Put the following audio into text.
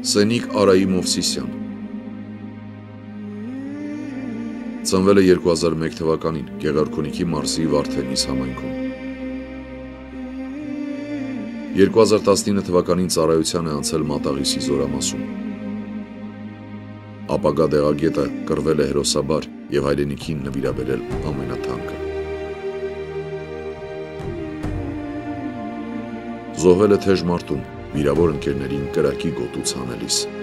Սենիկ Արայի Մովսիսյան ծնվել է 2001 թվականին Գեղարքունիքի մարզի Վարդենիս համայնքում։ 2019 թվականին ծառայության է անցել Մատաղիսի զորամասում։ Ապագա դեղագետը կռվել է հերոսաբար և հայրենիքին նվիրաբերել ամենաթանկը։ Զոհվել է թեժ մարտում, վիրավոր ընկերներին կրակի գոտուց հանելիս։